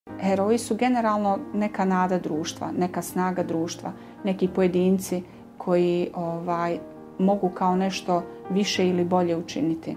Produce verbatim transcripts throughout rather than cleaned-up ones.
Heroji su generalno neka nada društva, neka snaga društva, neki pojedinci koji ovaj, mogu kao nešto više ili bolje učiniti.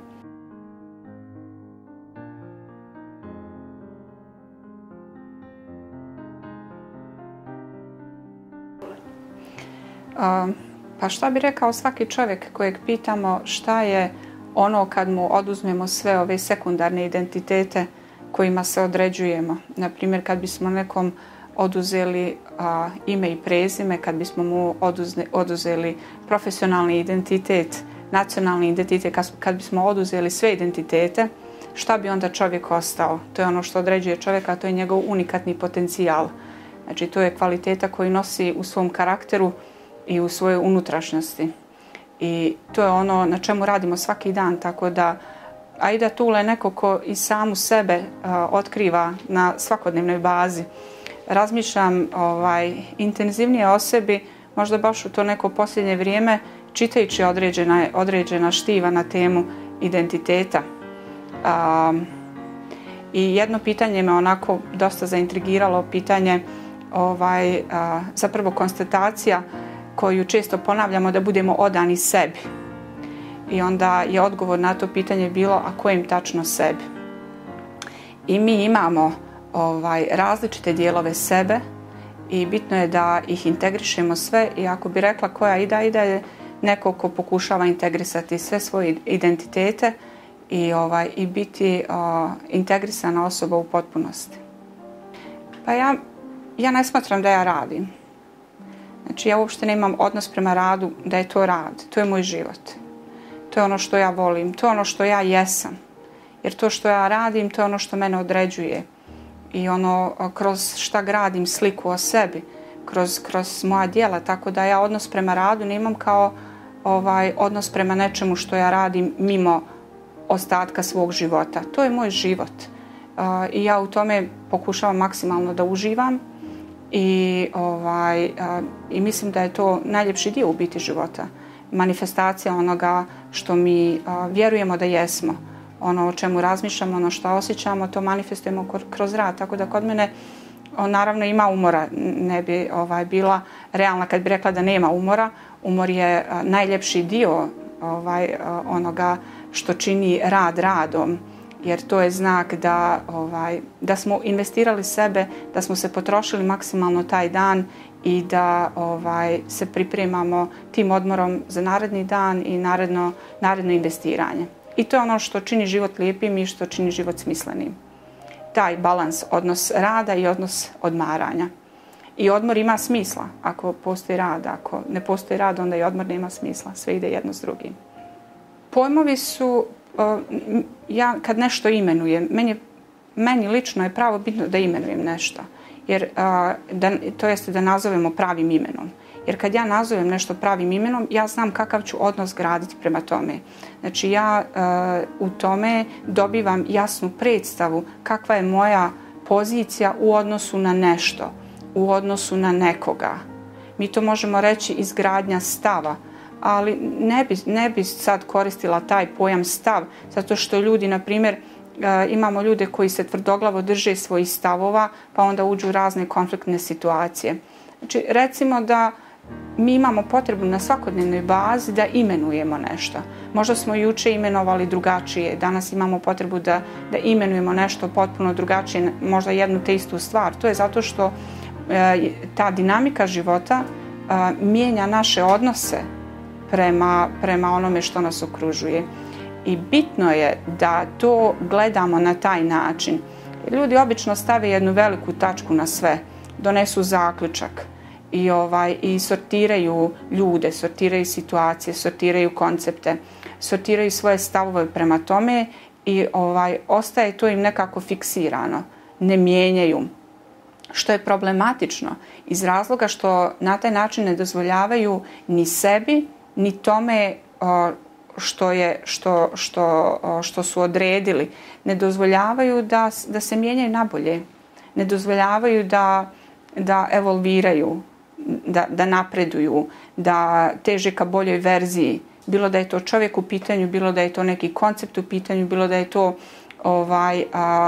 Pa šta bi rekao svaki čovjek kojeg pitamo šta je ono kad mu oduzmemo sve ove sekundarne identitete kojima se određujemo. Naprimjer, kad bismo nekom oduzeli a, ime i prezime, kad bismo mu oduzne, oduzeli profesionalni identitet, nacionalni identitet, kad, kad bismo oduzeli sve identitete, šta bi onda čovjek ostao? To je ono što određuje čovjeka, to je njegov unikatni potencijal. Znači, to je kvaliteta koju nosi u svom karakteru i u svojoj unutrašnjosti. I to je ono na čemu radimo svaki dan, tako da Aida Toole je neko ko i samu sebe uh, otkriva na svakodnevnoj bazi. Razmišljam ovaj, intenzivnije o sebi, možda baš u to neko posljednje vrijeme, čitajući određena, određena štiva na temu identiteta. Um, I jedno pitanje me onako dosta zaintrigiralo, pitanje ovaj, uh, zapravo konstatacija koju često ponavljamo, da budemo odani sebi. I onda je odgovor na to pitanje bilo, a kojem tačno sebi? I mi imamo ovaj, različite dijelove sebe i bitno je da ih integrišemo sve. I ako bi rekla koja Aida, Aida je neko ko pokušava integrisati sve svoje identitete i, ovaj, i biti o, integrisana osoba u potpunosti. Pa ja, ja ne smatram da ja radim. Znači, ja uopšte nemam odnos prema radu da je to rad. To je moj život. To je ono što ja volim. To je ono što ja jesam. Jer to što ja radim, to je ono što mene određuje. I ono kroz šta gradim sliku o sebi. Kroz, kroz moja djela. Tako da ja odnos prema radu nemam kao ovaj, odnos prema nečemu što ja radim mimo ostatka svog života. To je moj život. Uh, I ja u tome pokušavam maksimalno da uživam. I, ovaj, a, i mislim da je to najljepši dio u biti života. Manifestacija onoga što mi a, vjerujemo da jesmo. Ono o čemu razmišljamo, ono što osjećamo, to manifestujemo kroz rad. Tako da kod mene on, naravno ima umora. Ne bi ovaj, bila realna kad bi rekla da nema umora. Umor je a, najljepši dio ovaj, a, onoga što čini rad radom. Jer to je znak da, ovaj, da smo investirali sebe, da smo se potrošili maksimalno taj dan i da ovaj, se pripremamo tim odmorom za naredni dan i naredno, naredno investiranje. I to je ono što čini život lijepim i što čini život smislenim. Taj balans, odnos rada i odnos odmaranja. I odmor ima smisla ako postoji rad. Ako ne postoji rad, onda i odmor nema smisla. Sve ide jedno s drugim. Pojmovi su... Ja kad nešto imenujem, meni, meni lično je pravo bitno da imenujem nešto. Jer, da, to jeste da nazovemo pravim imenom. Jer kad ja nazovem nešto pravim imenom, ja znam kakav ću odnos graditi prema tome. Znači ja uh, u tome dobivam jasnu predstavu kakva je moja pozicija u odnosu na nešto, u odnosu na nekoga. Mi to možemo reći izgradnja stava, ali ne bi, ne bi sad koristila taj pojam stav, zato što ljudi, na primjer, imamo ljude koji se tvrdoglavo drže svojih stavova, pa onda uđu u razne konfliktne situacije. Znači, recimo da mi imamo potrebu na svakodnevnoj bazi da imenujemo nešto. Možda smo juče imenovali drugačije, danas imamo potrebu da, da imenujemo nešto potpuno drugačije, možda jednu te istu stvar. To je zato što e, ta dinamika života e, mijenja naše odnose prema, prema onome što nas okružuje. I bitno je da to gledamo na taj način. Ljudi obično stave jednu veliku tačku na sve, donesu zaključak i, ovaj, i sortiraju ljude, sortiraju situacije, sortiraju koncepte, sortiraju svoje stavove prema tome i ovaj, ostaje to im nekako fiksirano, ne mijenjaju. Što je problematično iz razloga što na taj način ne dozvoljavaju ni sebi, ni tome o, što, je, što, što, što su odredili. Ne dozvoljavaju da, da se mijenjaju nabolje. Ne dozvoljavaju da, da evolviraju, da, da napreduju, da teže ka boljoj verziji. Bilo da je to čovjek u pitanju, bilo da je to neki koncept u pitanju, bilo da je to ovaj, a,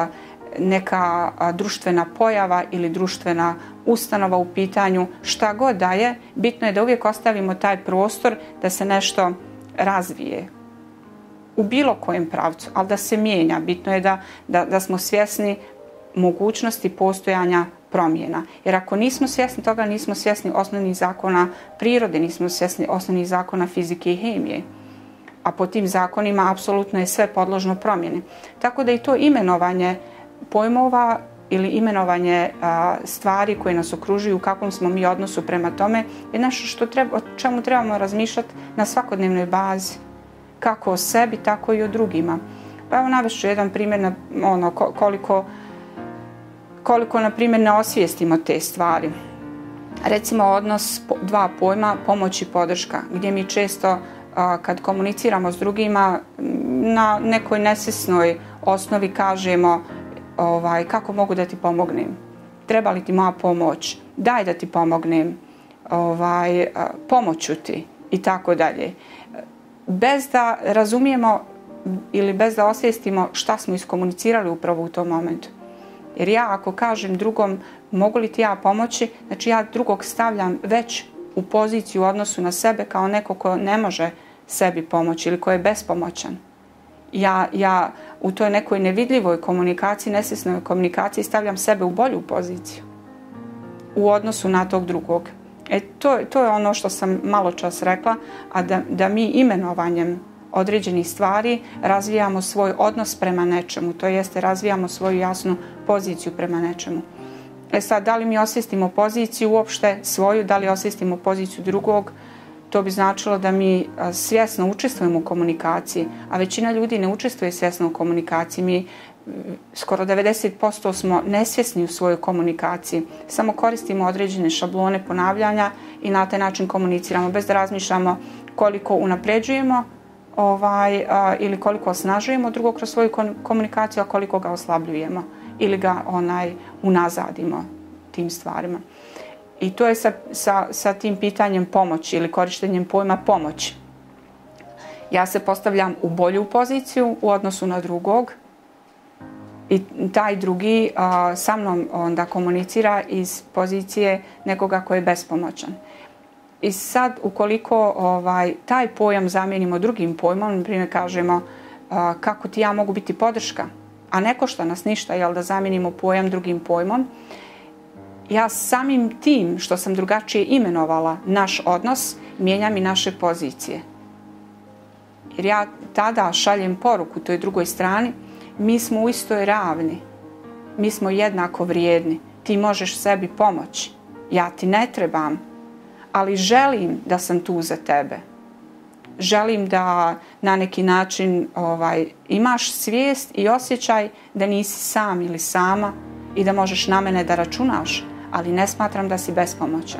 neka društvena pojava ili društvena ustanova u pitanju, šta god da je, bitno je da uvijek ostavimo taj prostor da se nešto razvije u bilo kojem pravcu, ali da se mijenja. Bitno je da, da, da smo svjesni mogućnosti postojanja promjena. Jer ako nismo svjesni toga, nismo svjesni osnovnih zakona prirode, nismo svjesni osnovnih zakona fizike i hemije. A po tim zakonima apsolutno je sve podložno promjeni. Tako da i to imenovanje pojmova ili imenovanje a, stvari koje nas okružuju, u kakvom smo mi odnosu prema tome, je nešto što treba, o čemu trebamo razmišljati na svakodnevnoj bazi. Kako o sebi, tako i o drugima. Pa evo navest ću jedan primjer na ono, koliko, koliko na primjer ne osvijestimo te stvari. Recimo odnos dva pojma, pomoć i podrška, gdje mi često a, kad komuniciramo s drugima na nekoj nesvjesnoj osnovi kažemo ovaj, kako mogu da ti pomognem, treba li ti moja pomoć, daj da ti pomognem, ovaj, pomoću ti i tako dalje. Bez da razumijemo ili bez da osvijestimo šta smo iskomunicirali upravo u tom momentu. Jer ja ako kažem drugom mogu li ti ja pomoći, znači ja drugog stavljam već u poziciju u odnosu na sebe kao neko ko ne može sebi pomoći ili ko je bespomoćan. Ja, ja u toj nekoj nevidljivoj komunikaciji, nesvjesnoj komunikaciji stavljam sebe u bolju poziciju u odnosu na tog drugog. E, to, to je ono što sam malo čas rekla, a da, da mi imenovanjem određenih stvari razvijamo svoj odnos prema nečemu, to jeste razvijamo svoju jasnu poziciju prema nečemu. E sad, da li mi osvijestimo poziciju uopšte svoju, da li osvijestimo poziciju drugog, to bi značilo da mi svjesno učestvujemo u komunikaciji, a većina ljudi ne učestvuje svjesno u komunikaciji. Mi skoro devedeset posto smo nesvjesni u svojoj komunikaciji. Samo koristimo određene šablone ponavljanja i na taj način komuniciramo bez da razmišljamo koliko unapređujemo ovaj, a, ili koliko osnažujemo drugog kroz svoju komunikaciju, a koliko ga oslabljujemo ili ga onaj unazadimo tim stvarima. I to je sa, sa, sa tim pitanjem pomoći ili korištenjem pojma pomoći. Ja se postavljam u bolju poziciju u odnosu na drugog i taj drugi a, sa mnom onda komunicira iz pozicije nekoga koji je bespomoćan. I sad ukoliko ovaj, taj pojam zamijenimo drugim pojmom, na primjer kažemo a, kako ti ja mogu biti podrška, a ne košta nas ništa, jel, da zamijenimo pojam drugim pojmom, ja samim tim što sam drugačije imenovala naš odnos, mijenjam i naše pozicije. Jer ja tada šaljem poruku toj drugoj strani, mi smo u istoj ravni, mi smo jednako vrijedni, ti možeš sebi pomoći, ja ti ne trebam, ali želim da sam tu za tebe. Želim da na neki način ovaj, imaš svijest i osjećaj da nisi sam ili sama i da možeš na mene da računaš, ali ne smatram da si bespomoćan.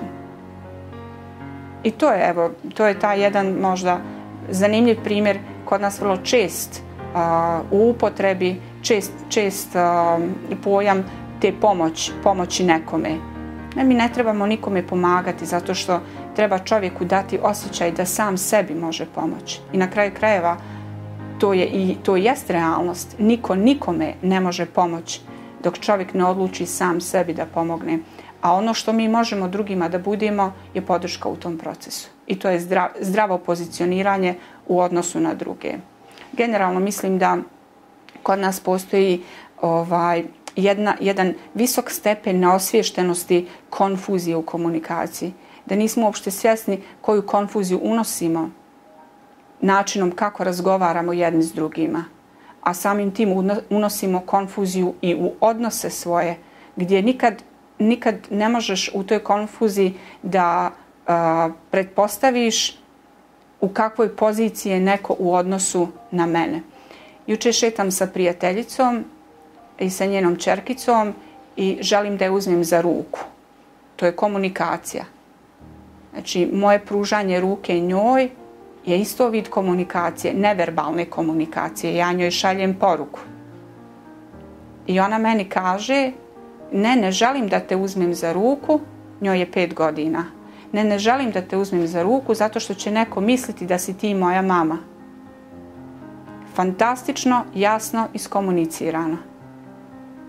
I to je, evo, to je taj jedan možda zanimljiv primjer kod nas vrlo čest uh, u upotrebi, čest, čest uh, pojam te pomoć, pomoći nekome. Ne, mi ne trebamo nikome pomagati zato što treba čovjeku dati osjećaj da sam sebi može pomoći. I na kraju krajeva to je i to jest realnost. Niko nikome ne može pomoći dok čovjek ne odluči sam sebi da pomogne. A ono što mi možemo drugima da budemo je podrška u tom procesu. I to je zdrav, zdravo pozicioniranje u odnosu na druge. Generalno mislim da kod nas postoji ovaj, jedna, jedan visok stepen neosviještenosti konfuzije u komunikaciji. Da nismo uopšte svjesni koju konfuziju unosimo načinom kako razgovaramo jedni s drugima. A samim tim unosimo konfuziju i u odnose svoje, gdje nikad, nikad ne možeš u toj konfuziji da uh, pretpostaviš u kakvoj poziciji je neko u odnosu na mene. Juče šetam sa prijateljicom i sa njenom ćerkicom i želim da je uzmem za ruku. To je komunikacija. Znači, moje pružanje ruke njoj je isto vid komunikacije, neverbalne komunikacije. Ja njoj šaljem poruku. I ona meni kaže, ne, ne želim da te uzmem za ruku, njoj je pet godina. Ne, ne želim da te uzmem za ruku zato što će neko misliti da si ti moja mama. Fantastično, jasno, iskomunicirano.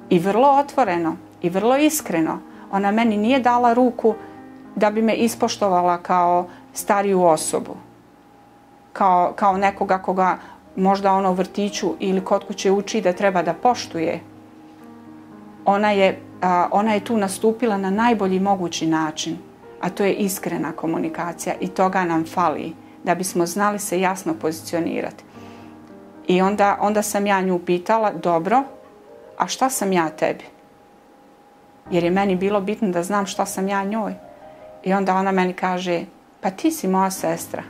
i vrlo otvoreno i vrlo iskreno. Ona meni nije dala ruku da bi me ispoštovala kao stariju osobu, kao, kao nekoga koga možda ono u vrtiću ili kod kuće uči da treba da poštuje. Ona je, a, ona je tu nastupila na najbolji mogući način, a to je iskrena komunikacija i toga nam fali da bismo znali se jasno pozicionirati. I onda, onda sam ja nju pitala, dobro, a šta sam ja tebi? Jer je meni bilo bitno da znam šta sam ja njoj. I onda ona meni kaže, pa ti si moja sestra.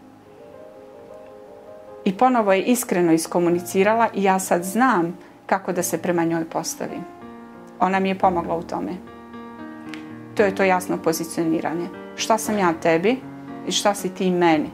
I ponovo je iskreno iskomunicirala i ja sad znam kako da se prema njoj postavim. Ona mi je pomogla u tome. To je to jasno pozicioniranje. Šta sam ja tebi i šta si ti meni?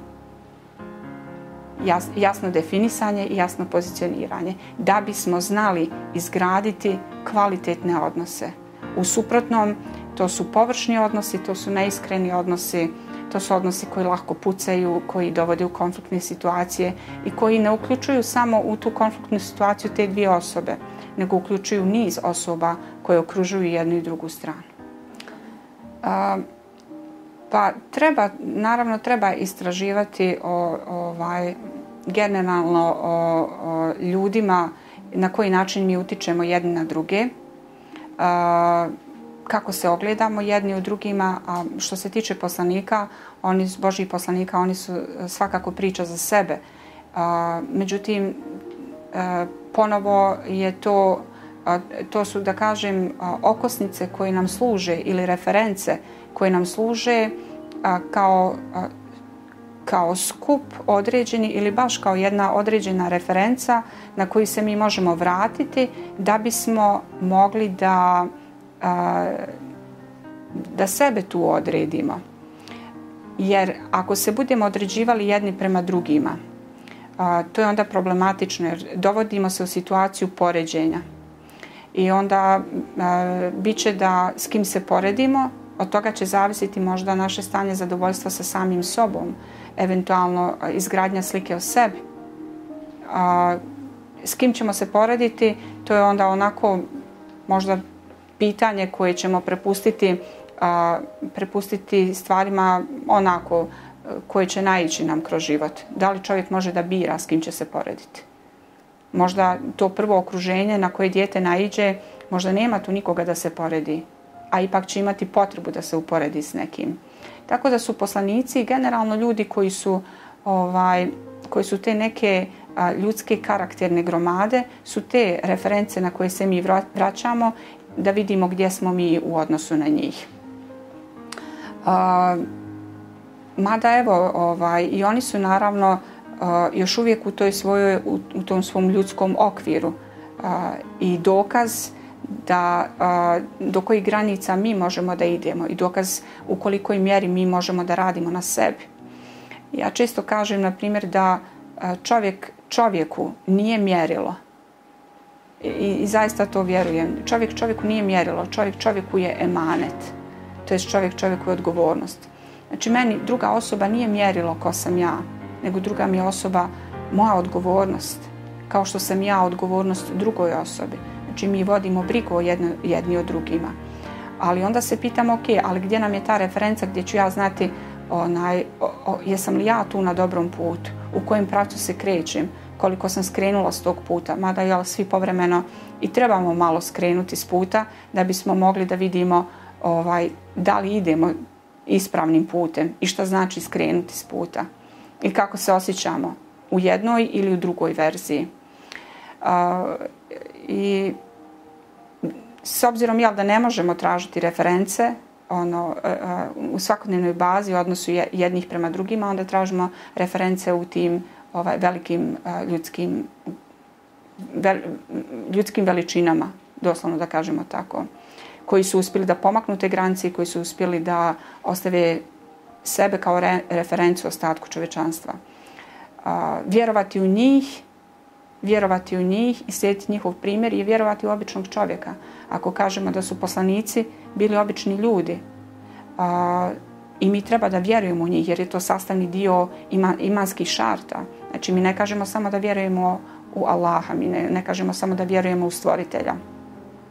Jas, jasno definisanje i jasno pozicioniranje. Da bismo znali izgraditi kvalitetne odnose. U suprotnom, to su površni odnosi, to su neiskreni odnosi, to su odnosi koji lako pucaju, koji dovode u konfliktne situacije i koji ne uključuju samo u tu konfliktnu situaciju te dvije osobe, nego uključuju niz osoba koje okružuju jednu i drugu stranu. A, pa treba, naravno treba istraživati o, ovaj, generalno o, o ljudima na koji način mi utičemo jedni na druge, a, kako se ogledamo jedni u drugima, a što se tiče poslanika, oni, Božjih poslanika, oni su svakako priča za sebe. A, međutim, a, ponovo je to, a, to su, da kažem, a, okosnice koje nam služe ili reference koje nam služe a, kao, a, kao skup određeni ili baš kao jedna određena referenca na koju se mi možemo vratiti da bismo mogli da da sebe tu odredimo. Jer ako se budemo određivali jedni prema drugima, to je onda problematično jer dovodimo se u situaciju poređenja. I onda bit će da s kim se poredimo, od toga će zavisiti možda naše stanje zadovoljstva sa samim sobom, eventualno izgradnja slike o sebi. S kim ćemo se porediti, to je onda onako možda pitanje koje ćemo prepustiti, a, prepustiti stvarima onako koje će naići nam kroz život. Da li čovjek može da bira s kim će se porediti? Možda to prvo okruženje na koje dijete naiđe, možda nema tu nikoga da se poredi, a ipak će imati potrebu da se uporedi s nekim. Tako da su poslanici generalno ljudi koji su, ovaj, koji su te neke a, ljudske karakterne gromade, su te reference na koje se mi vraćamo da vidimo gdje smo mi u odnosu na njih. Uh, mada evo, ovaj, i oni su naravno uh, još uvijek u, toj svojoj, u, u tom svom ljudskom okviru uh, i dokaz da uh, do kojih granica mi možemo da idemo i dokaz u kolikoj mjeri mi možemo da radimo na sebi. Ja često kažem, na primjer, da uh, čovjek čovjeku nije mjerilo. I, I zaista to vjerujem. Čovjek čovjeku nije mjerilo, čovjek čovjeku je emanet. To je čovjek čovjeku je odgovornost. Znači meni druga osoba nije mjerilo ko sam ja, nego druga mi je osoba moja odgovornost. Kao što sam ja odgovornost drugoj osobi. Znači mi vodimo brigu o jedni, jedni o drugima. Ali onda se pitamo, ok, ali gdje nam je ta referenca gdje ću ja znati onaj, o, o, jesam li ja tu na dobrom putu, u kojem pravcu se krećem, koliko sam skrenula s tog puta, mada jel, svi povremeno i trebamo malo skrenuti s puta da bismo mogli da vidimo ovaj, da li idemo ispravnim putem i šta znači skrenuti s puta i kako se osjećamo u jednoj ili u drugoj verziji. Uh, I s obzirom jel, da ne možemo tražiti reference ono, uh, u svakodnevnoj bazi u odnosu jednih prema drugima, onda tražimo reference u tim ovaj, velikim uh, ljudskim, vel, ljudskim veličinama, doslovno da kažemo tako, koji su uspjeli da pomaknu te granice i koji su uspjeli da ostave sebe kao re, referencu ostatku čovječanstva. Uh, vjerovati u njih, vjerovati u njih i slijediti njihov primjer i vjerovati u običnog čovjeka. Ako kažemo da su poslanici bili obični ljudi uh, i mi treba da vjerujemo u njih jer je to sastavni dio ima, imanskih šarta. Znači mi ne kažemo samo da vjerujemo u Allaha, mi ne, ne kažemo samo da vjerujemo u stvoritelja.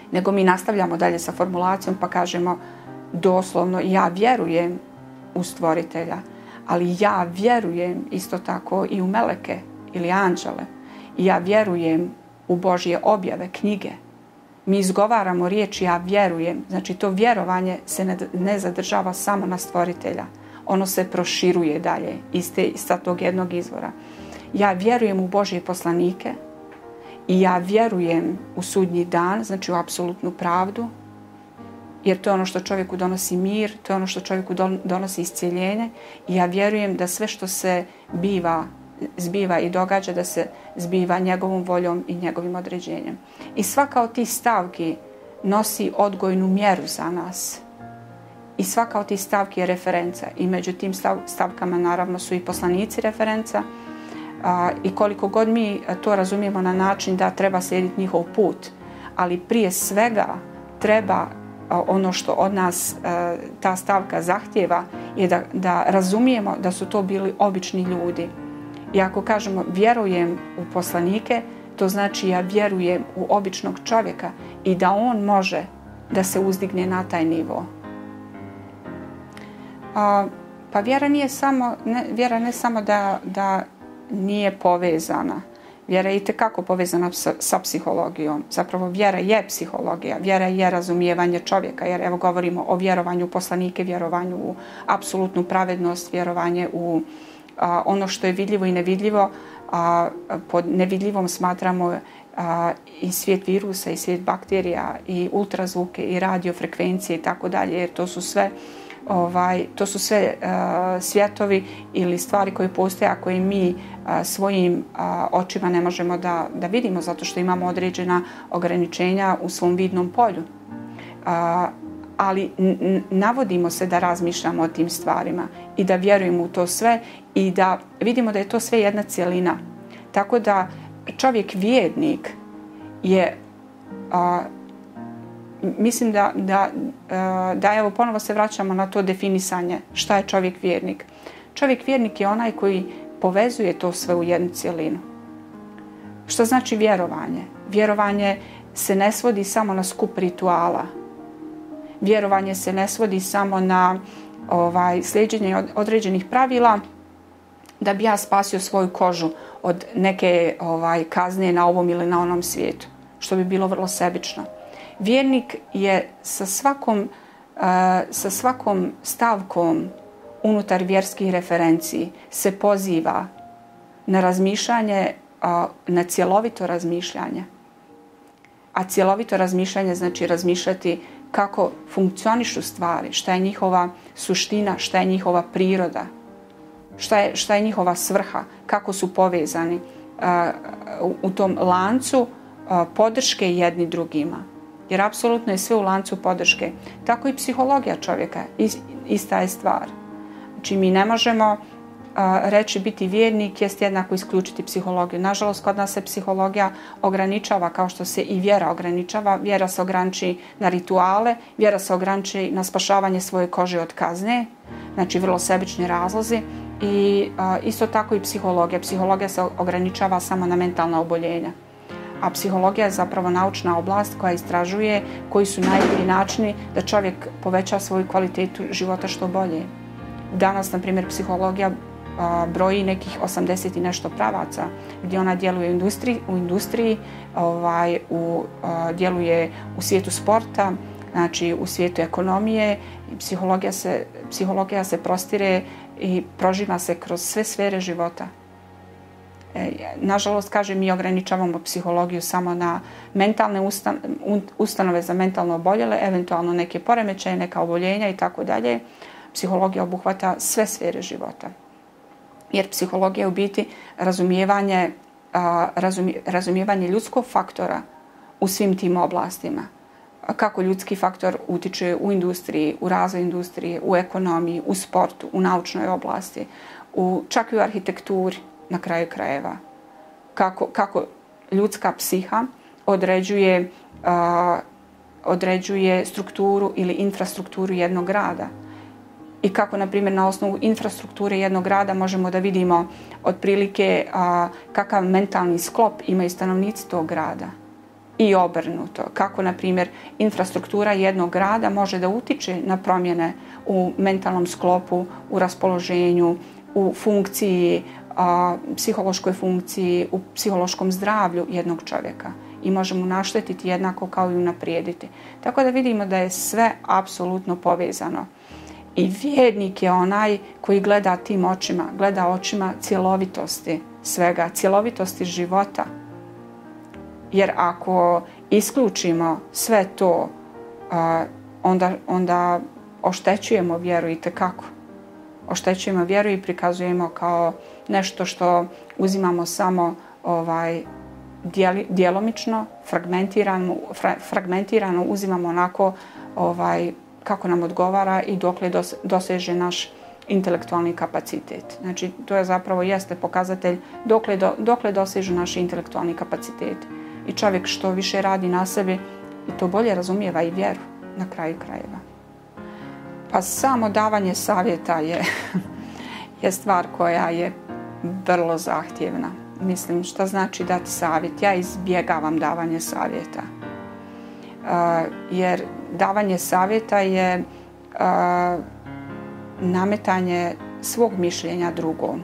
nego mi nastavljamo dalje sa formulacijom pa kažemo doslovno ja vjerujem u stvoritelja, ali ja vjerujem isto tako i u meleke ili anđele. Ja vjerujem u Božje objave, knjige. Mi izgovaramo riječ ja vjerujem, znači to vjerovanje se ne, ne zadržava samo na stvoritelja. Ono se proširuje dalje iz, te, iz tog jednog izvora. Ja vjerujem u Božje poslanike i ja vjerujem u sudnji dan, znači u apsolutnu pravdu, jer to je ono što čovjeku donosi mir, to je ono što čovjeku donosi iscijeljenje i ja vjerujem da sve što se biva, zbiva i događa, da se zbiva njegovom voljom i njegovim određenjem. I svaka od tih stavki nosi odgojnu mjeru za nas. I svaka od tih stavki je referenca. I među tim stav, stavkama naravno su i poslanici referenca. A, I koliko god mi to razumijemo na način da treba slijediti njihov put, ali prije svega treba a, ono što od nas a, ta stavka zahtjeva je da, da razumijemo da su to bili obični ljudi. I ako kažemo vjerujem u poslanike, to znači ja vjerujem u običnog čovjeka i da on može da se uzdigne na taj nivo. A, pa vjera nije samo, ne, vjera ne samo da, da nije povezana. Vjera je itekako povezana sa, sa psihologijom. Zapravo vjera je psihologija, vjera je razumijevanje čovjeka, jer evo govorimo o vjerovanju u poslanike, vjerovanju u apsolutnu pravednost, vjerovanje u a, ono što je vidljivo i nevidljivo. A, pod nevidljivom smatramo a, i svijet virusa, i svijet bakterija, i ultrazvuke, i radiofrekvencije i tako dalje, jer to su sve Ovaj, to su sve uh, svjetovi ili stvari koje postoje, a koje mi uh, svojim uh, očima ne možemo da, da vidimo zato što imamo određena ograničenja u svom vidnom polju. Uh, ali n- navodimo se da razmišljamo o tim stvarima i da vjerujemo u to sve i da vidimo da je to sve jedna cjelina. Tako da čovjek vjernik je uh, mislim da, da, da evo ponovo se vraćamo na to definisanje šta je čovjek vjernik. Čovjek vjernik je onaj koji povezuje to sve u jednu cjelinu. Što znači vjerovanje? Vjerovanje se ne svodi samo na skup rituala. Vjerovanje se ne svodi samo na ovaj, slijeđenje određenih pravila da bi ja spasio svoju kožu od neke ovaj, kazne na ovom ili na onom svijetu, što bi bilo vrlo sebično. Vjernik je sa svakom, uh, sa svakom stavkom unutar vjerskih referenciji se poziva na razmišljanje, uh, na cjelovito razmišljanje. A cjelovito razmišljanje znači razmišljati kako funkcionišu stvari, šta je njihova suština, šta je njihova priroda, šta je, šta je njihova svrha, kako su povezani uh, u, u tom lancu uh, podrške jedni drugima. Jer apsolutno je sve u lancu podrške. Tako i psihologija čovjeka, ista je stvar. Znači mi ne možemo uh, reći biti vjernik jest jednako isključiti psihologiju. Nažalost, kod nas se psihologija ograničava kao što se i vjera ograničava. Vjera se ograniči na rituale, vjera se ograniči na spašavanje svoje kože od kazne, znači vrlo sebični razlozi. I uh, isto tako i psihologija. Psihologija se ograničava samo na mentalna oboljenja. A psihologija je zapravo naučna oblast koja istražuje koji su najbolji načini da čovjek poveća svoju kvalitetu života što bolje. Danas, na primjer, psihologija a, broji nekih osamdeset i nešto pravaca gdje ona djeluje u industriji, u industriji ovaj, u, a, djeluje u svijetu sporta, znači u svijetu ekonomije. I psihologija se, psihologija se prostire i prožima se kroz sve sfere života. Nažalost, kažem, mi ograničavamo psihologiju samo na mentalne ustan, ustanove za mentalno oboljele, eventualno neke poremećaje, neka oboljenja i tako dalje. Psihologija obuhvata sve sfere života. Jer psihologija je u biti razumijevanje, razumije, razumijevanje ljudskog faktora u svim tim oblastima. Kako ljudski faktor utiče u industriji, u razvoj industrije, u ekonomiji, u sportu, u naučnoj oblasti, u, čak i u arhitekturi. Na kraju krajeva. Kako, kako ljudska psiha određuje, uh, određuje strukturu ili infrastrukturu jednog grada. I kako, na primjer, na osnovu infrastrukture jednog grada možemo da vidimo otprilike uh, kakav mentalni sklop imaju stanovnici tog grada. i obrnuto. Kako, na primjer, infrastruktura jednog grada može da utiče na promjene u mentalnom sklopu, u raspoloženju, u funkciji, a, psihološkoj funkciji, u psihološkom zdravlju jednog čovjeka. I možemo naštetiti jednako kao i unaprijediti. Tako da vidimo da je sve apsolutno povezano. I vjernik je onaj koji gleda tim očima, gleda očima cjelovitosti svega, cjelovitosti života. Jer ako isključimo sve to, onda, onda oštećujemo vjeru itekako. Oštećujemo vjeru i prikazujemo kao nešto što uzimamo samo ovaj, dijeli, djelomično, fragmentirano, fra, fragmentirano uzimamo onako ovaj, kako nam odgovara i dokle dos, doseže naš intelektualni kapacitet. Znači, to je zapravo jeste pokazatelj dokle, do, dokle dosežu naši intelektualni kapacitet. I čovjek što više radi na sebi, i to bolje razumijeva i vjeru na kraju krajeva. Pa samo davanje savjeta je, je stvar koja je vrlo zahtjevna. Mislim, šta znači dati savjet? Ja izbjegavam davanje savjeta. Uh, jer davanje savjeta je uh, nametanje svog mišljenja drugom.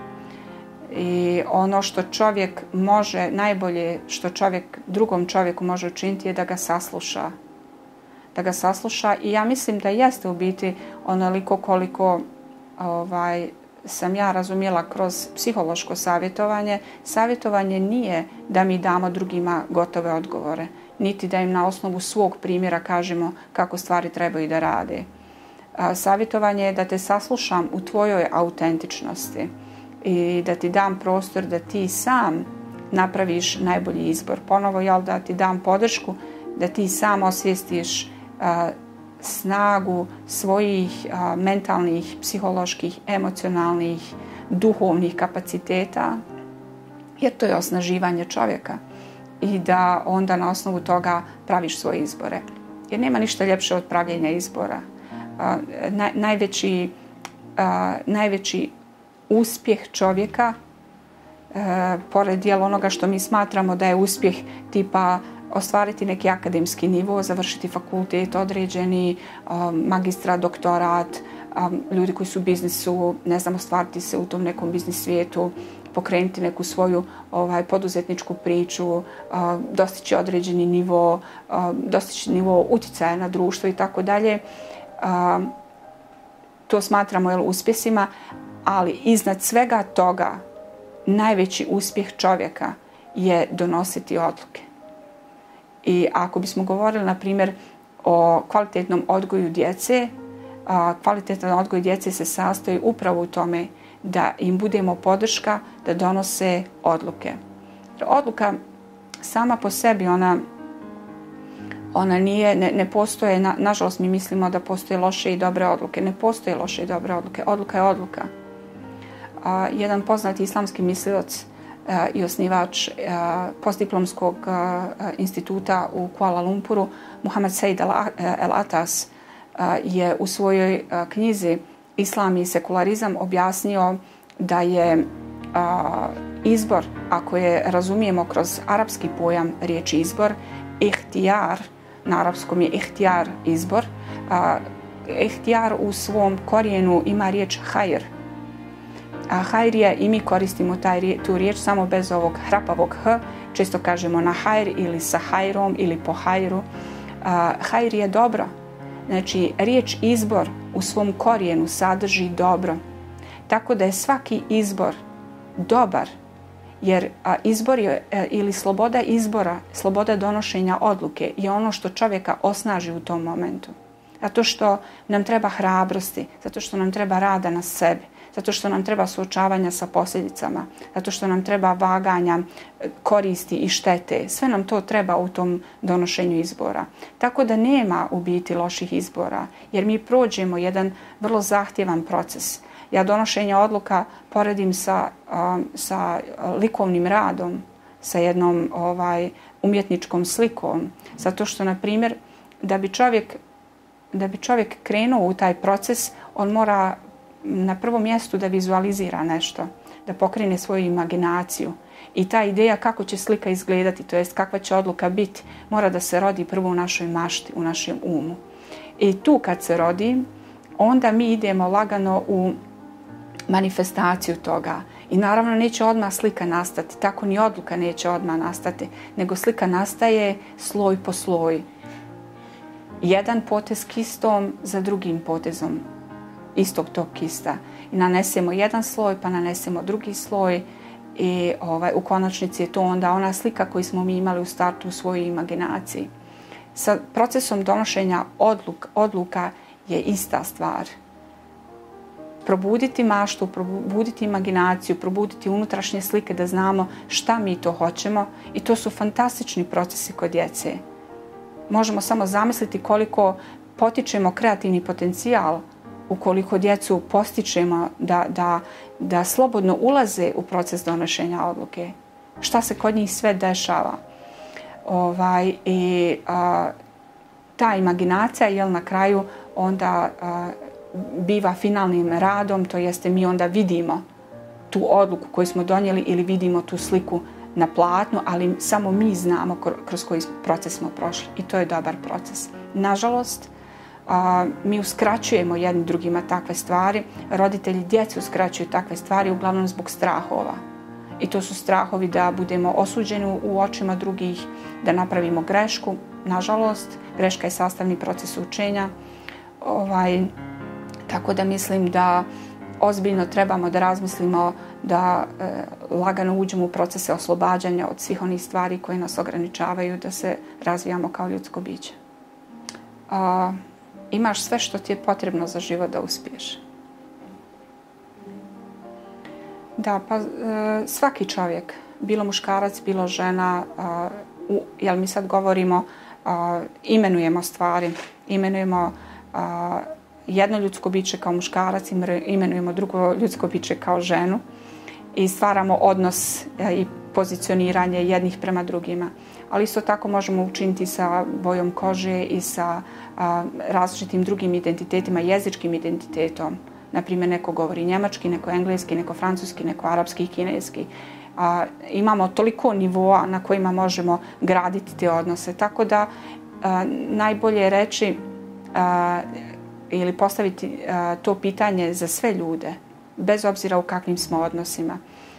I ono što čovjek može, najbolje što čovjek drugom čovjeku može učiniti je da ga sasluša. Da ga sasluša i ja mislim da jeste u biti onoliko koliko ovaj, sam ja razumjela kroz psihološko savjetovanje. Savjetovanje nije da mi damo drugima gotove odgovore, niti da im na osnovu svog primjera kažemo kako stvari trebaju da rade. A, savjetovanje je da te saslušam u tvojoj autentičnosti i da ti dam prostor da ti sam napraviš najbolji izbor. Ponovo, jel, da ti dam podršku, da ti sam osvijestiš a, snagu svojih a, mentalnih, psiholoških, emocionalnih, duhovnih kapaciteta, jer to je osnaživanje čovjeka. I da onda na osnovu toga praviš svoje izbore. Jer nema ništa ljepše od pravljenja izbora. A, naj, najveći, a, najveći uspjeh čovjeka, a, pored jel, onoga što mi smatramo da je uspjeh tipa ostvariti neki akademski nivo, završiti fakultet određeni, a, magistra, doktorat, a, ljudi koji su u biznisu, ne znam, ostvariti se u tom nekom biznis svijetu, pokrenuti neku svoju ovaj, poduzetničku priču, a, dostići određeni nivo, a, dostići nivo utjecaja na društvo i tako dalje. To smatramo jel, uspjesima, ali iznad svega toga najveći uspjeh čovjeka je donositi odluke. I ako bismo govorili, na primjer, o kvalitetnom odgoju djece, a, kvalitetan odgoj djece se sastoji upravo u tome da im budemo podrška da donose odluke. Odluka sama po sebi, ona, ona nije, ne, ne postoje, na, nažalost mi mislimo da postoje loše i dobre odluke. Ne postoje loše i dobre odluke. Odluka je odluka. A, jedan poznati islamski mislilac a, i osnivač a, postdiplomskog a, instituta u Kuala Lumpuru, Muhammad Said El-Atas, je u svojoj a, knjizi Islam i sekularizam objasnio da je a, izbor, ako je razumijemo kroz arapski pojam riječi izbor, ihtijar, na arapskom je ihtijar izbor, a, ihtijar u svom korijenu ima riječ hajr. A hajr je, i mi koristimo taj, tu riječ samo bez ovog hrapavog h, često kažemo na hajr ili sa hajrom ili po hajru. A, hajr je dobro. Znači, riječ izbor u svom korijenu sadrži dobro. Tako da je svaki izbor dobar, jer a, izbor je, a, ili sloboda izbora, sloboda donošenja odluke je ono što čovjeka osnaži u tom momentu. Zato što nam treba hrabrosti, zato što nam treba rada na sebi, zato što nam treba suočavanja sa posljedicama, zato što nam treba vaganja koristi i štete. Sve nam to treba u tom donošenju izbora. Tako da nema u biti loših izbora, jer mi prođemo jedan vrlo zahtjevan proces. Ja donošenje odluka poredim sa, um, sa likovnim radom, sa jednom ovaj, umjetničkom slikom. Zato što, na primjer, da bi čovjek, da bi čovjek krenuo u taj proces, on mora na prvom mjestu da vizualizira nešto, da pokrene svoju imaginaciju. I ta ideja kako će slika izgledati, to jest kakva će odluka biti, mora da se rodi prvo u našoj mašti, u našem umu. I tu kad se rodi, onda mi idemo lagano u manifestaciju toga. I naravno neće odmah slika nastati, tako ni odluka neće odmah nastati, nego slika nastaje sloj po sloj. Jedan potez kistom za drugim potezom istog tog kista. I nanesemo jedan sloj, pa nanesemo drugi sloj i ovaj, u konačnici je to onda ona slika koju smo mi imali u startu u svojoj imaginaciji. Sa procesom donošenja odluk, odluka je ista stvar. Probuditi maštu, probuditi imaginaciju, probuditi unutrašnje slike da znamo šta mi to hoćemo i to su fantastični procesi kod djece. Možemo samo zamisliti koliko potičemo kreativni potencijal ukoliko djecu postičemo da, da, da slobodno ulaze u proces donošenja odluke. Šta se kod njih sve dešava. Ovaj, i a, ta imaginacija jel, na kraju onda a, biva finalnim radom, to jeste mi onda vidimo tu odluku koju smo donijeli ili vidimo tu sliku na platnu, ali samo mi znamo kroz koji proces smo prošli i to je dobar proces. Nažalost, a, mi uskraćujemo jedni drugima takve stvari, roditelji djece uskraćuju takve stvari uglavnom zbog strahova. I to su strahovi da budemo osuđeni u očima drugih, da napravimo grešku. Nažalost, greška je sastavni proces učenja. Ovaj, tako da mislim da ozbiljno trebamo da razmislimo da e, lagano uđemo u procese oslobađanja od svih onih stvari koje nas ograničavaju da se razvijamo kao ljudsko biće. A, imaš sve što ti je potrebno za život da uspiješ. Da, pa e, svaki čovjek, bilo muškarac, bilo žena, a, u, jel mi sad govorimo, a, imenujemo stvari, imenujemo a, jedno ljudsko biće kao muškarac, imenujemo drugo ljudsko biće kao ženu i stvaramo odnos a, i pozicioniranje jednih prema drugima. Ali isto tako možemo učiniti sa bojom kože i sa a, različitim drugim identitetima, jezičkim identitetom. Naprimjer, neko govori njemački, neko engleski, neko francuski, neko arapski i kineski. A, imamo toliko nivoa na kojima možemo graditi te odnose. Tako da a, najbolje je reći a, ili postaviti a, to pitanje za sve ljude, bez obzira u kakvim smo odnosima.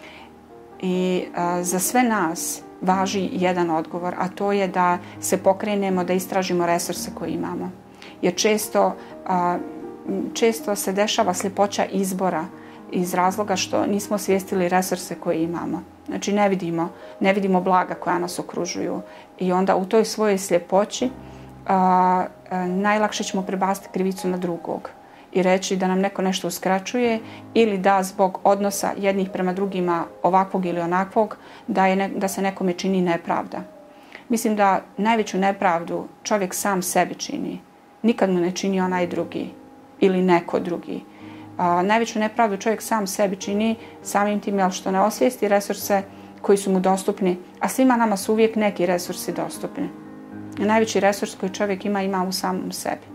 I a, za sve nas važi jedan odgovor, a to je da se pokrenemo, da istražimo resurse koje imamo. Jer često a, Često se dešava sljepoća izbora iz razloga što nismo osvijestili resurse koje imamo. Znači ne vidimo, ne vidimo blaga koja nas okružuju i onda u toj svojoj sljepoći a, a, najlakše ćemo prebaciti krivicu na drugog i reći da nam neko nešto uskraćuje ili da zbog odnosa jednih prema drugima ovakvog ili onakvog da, je ne, da se nekome čini nepravda. Mislim da najveću nepravdu čovjek sam sebi čini. Nikad mu ne čini onaj drugi ili neko drugi. A, najveću nepravdu čovjek sam sebi čini samim tim jel, što ne osvijesti resurse koji su mu dostupni, a svima nama su uvijek neki resursi dostupni. Najveći resurs koji čovjek ima, ima u samom sebi.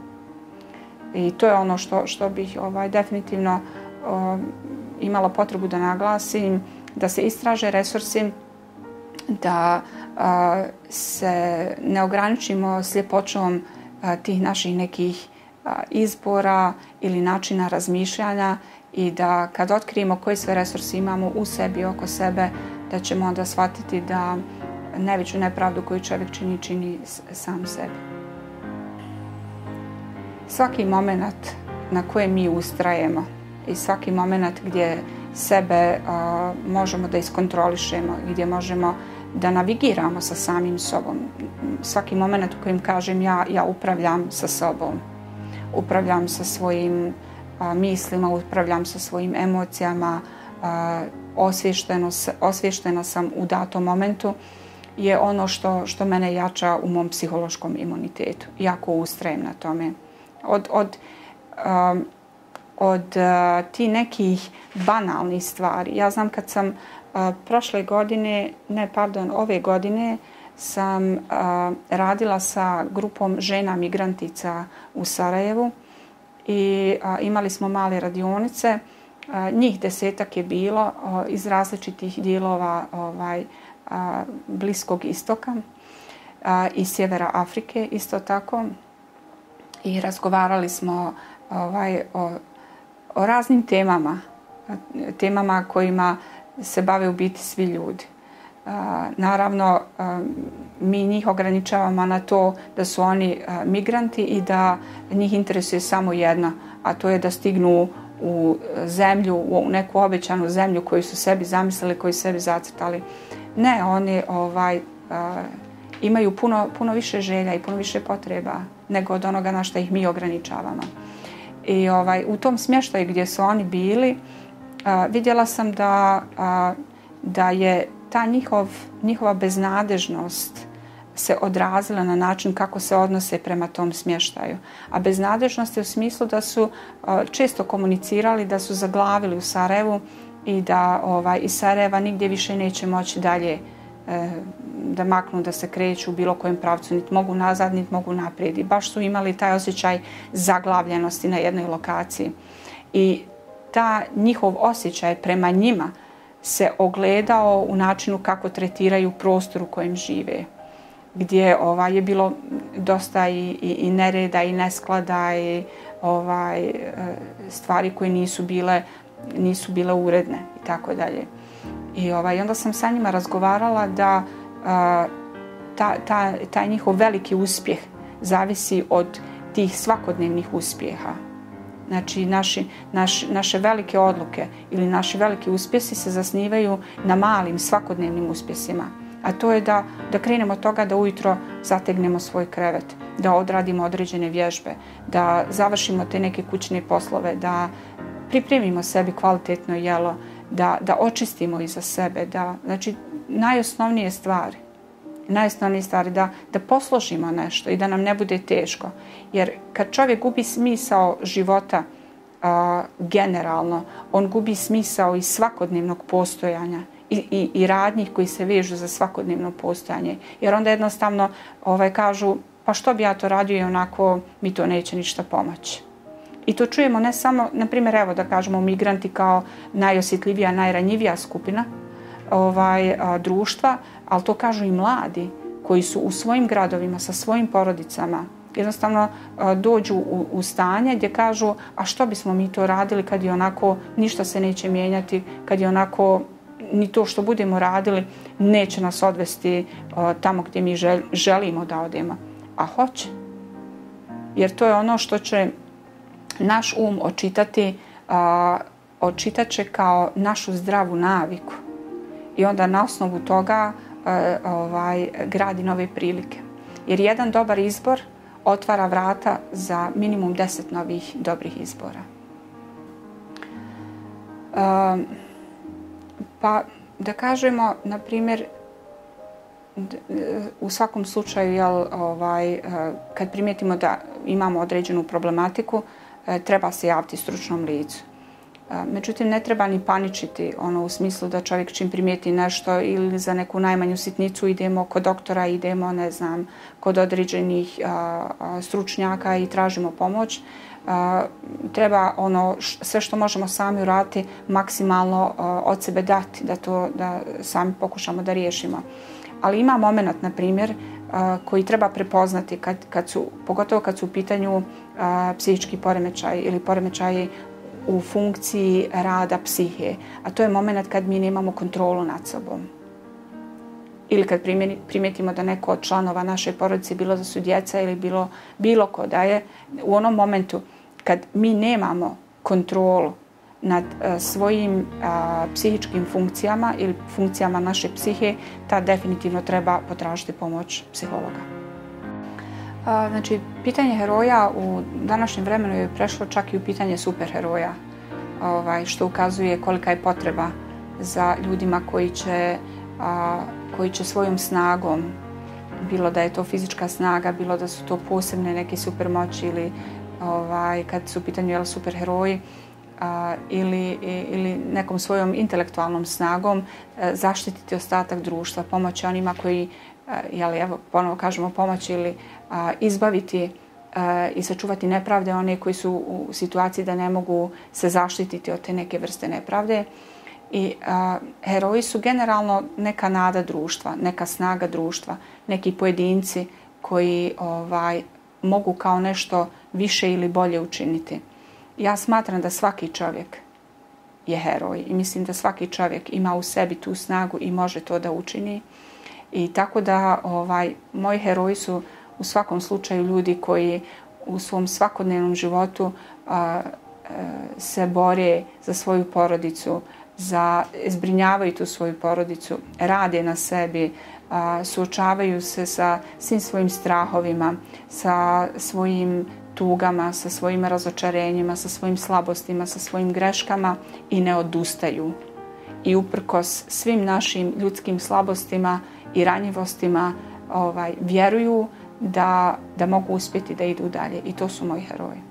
I to je ono što, što bih ovaj, definitivno o, imala potrebu da naglasim, da se istraže resursi, da a, se ne ograničimo sljepoćom a, tih naših nekih izbora ili načina razmišljanja i da kad otkrijemo koji sve resursi imamo u sebi i oko sebe, da ćemo onda shvatiti da najveću nepravdu koju čovjek čini, čini sam sebi. Svaki moment na kojem mi ustrajemo i svaki moment gdje sebe a, možemo da iskontrolišemo, gdje možemo da navigiramo sa samim sobom. Svaki moment u kojem kažem ja, ja upravljam sa sobom. Upravljam sa svojim a, mislima, upravljam sa svojim emocijama, a, osvješteno, osvještena sam u datom momentu, je ono što, što mene jača u mom psihološkom imunitetu. Jako ustrajem na tome. Od, od, a, od a, ti nekih banalnih stvari. Ja znam kad sam a, prošle godine, ne pardon, ove godine, sam a, radila sa grupom žena migrantica u Sarajevu i a, imali smo male radionice Njih desetak je bilo iz različitih dijelova ovaj, Bliskog istoka i sjevera Afrike isto tako. I razgovarali smo ovaj, o, o raznim temama, temama kojima se bave u biti svi ljudi. Naravno, mi njih ograničavamo na to da su oni migranti i da njih interesuje samo jedno, a to je da stignu u zemlju, u neku obećanu zemlju koju su sebi zamislili, koju su sebi zacrtali. Ne, oni ovaj, imaju puno, puno više želja i puno više potreba nego od onoga na što ih mi ograničavamo. I ovaj, u tom smještaju gdje su oni bili, vidjela sam da, da je ta njihov, njihova beznadežnost se odrazila na način kako se odnose prema tom smještaju. A beznadežnost je u smislu da su često komunicirali da su zaglavili u Sarajevu i da ovaj, iz Sarajeva nigdje više neće moći dalje e, da maknu, da se kreću u bilo kojem pravcu, niti mogu nazad, niti mogu naprijed. I baš su imali taj osjećaj zaglavljenosti na jednoj lokaciji. I ta njihov osjećaj prema njima se ogledao u načinu kako tretiraju prostor u kojem žive, gdje ovaj, je bilo dosta i, i, i nereda i nesklada i ovaj, stvari koje nisu bile, nisu bile uredne i tako dalje. I ovaj, onda sam sa njima razgovarala da a, ta, ta, taj njihov veliki uspjeh zavisi od tih svakodnevnih uspjeha. Znači, naši, naš, naše velike odluke ili naši veliki uspjesi se zasnivaju na malim svakodnevnim uspjesima. A to je da, da krenemo od toga da ujutro zategnemo svoj krevet, da odradimo određene vježbe, da završimo te neke kućne poslove, da pripremimo sebi kvalitetno jelo, da, da očistimo iza sebe, da, znači, najosnovnije stvari. Najosnovnije stvari, da, da posložimo nešto i da nam ne bude teško. Jer kad čovjek gubi smisao života a, generalno, on gubi smisao i svakodnevnog postojanja i, i, i radnjih koji se vežu za svakodnevno postojanje. Jer onda jednostavno ovaj, kažu, pa što bi ja to radio i onako mi to neće ništa pomoći. I to čujemo ne samo, na primjer, evo da kažemo migranti kao najosjetljivija, najranjivija skupina ovaj, a, društva, ali to kažu i mladi koji su u svojim gradovima sa svojim porodicama jednostavno a, dođu u, u stanje gdje kažu, a što bismo mi to radili kad je onako ništa se neće mijenjati, kad je onako ni to što budemo radili neće nas odvesti a, tamo gdje mi žel, želimo da odemo. A hoće. Jer to je ono što će naš um očitati, a, očitat će kao našu zdravu naviku. I onda na osnovu toga a, ovaj, gradi nove prilike. Jer jedan dobar izbor otvara vrata za minimum deset novih dobrih izbora. A, pa da kažemo, na primjer, u svakom slučaju, jel, ovaj, kad primijetimo da imamo određenu problematiku, treba se javiti stručnom licu. Međutim, ne treba ni paničiti, ono u smislu da čovjek čim primijeti nešto ili za neku najmanju sitnicu idemo kod doktora, idemo, ne znam, kod određenih a, a, stručnjaka i tražimo pomoć. A, treba ono š, sve što možemo sami uraditi maksimalno a, od sebe dati, da to da sami pokušamo da riješimo. Ali ima moment, na primjer, a, koji treba prepoznati, kad, kad su, pogotovo kad su u pitanju a, psihički poremećaj ili poremećaji u funkciji rada psihe, a to je moment kad mi nemamo kontrolu nad sobom. Ili kad primijetimo da neko od članova naše porodice, bilo da su djeca ili bilo, bilo ko da je, u onom momentu kad mi nemamo kontrolu nad a, svojim a, psihičkim funkcijama ili funkcijama naše psihe, ta definitivno treba potražiti pomoć psihologa. A, znači, pitanje heroja u današnjem vremenu je prešlo čak i u pitanje superheroja, ovaj, što ukazuje kolika je potreba za ljudima koji će, a, koji će svojom snagom, bilo da je to fizička snaga, bilo da su to posebne neke supermoći ili ovaj, kad su u pitanju jel, superheroji, a, ili, ili nekom svojom intelektualnom snagom a, zaštititi ostatak društva, pomoći onima koji, a, jel, evo, ponovo kažemo pomoći ili a, izbaviti i sačuvati nepravde one koji su u situaciji da ne mogu se zaštititi od te neke vrste nepravde. I a, heroji su generalno neka nada društva, neka snaga društva, neki pojedinci koji ovaj, mogu kao nešto više ili bolje učiniti. Ja smatram da svaki čovjek je heroj i mislim da svaki čovjek ima u sebi tu snagu i može to da učini. I tako da ovaj, moji heroji su u svakom slučaju ljudi koji u svom svakodnevnom životu a, a, se bore za svoju porodicu, za zbrinjavaju tu svoju porodicu, rade na sebi, a, suočavaju se sa svim svojim strahovima, sa svojim tugama, sa svojim razočarenjima, sa svojim slabostima, sa svojim greškama i ne odustaju. I uprkos svim našim ljudskim slabostima i ranjivostima ovaj, vjeruju da, da mogu uspjeti da idu dalje. I to su moji heroji.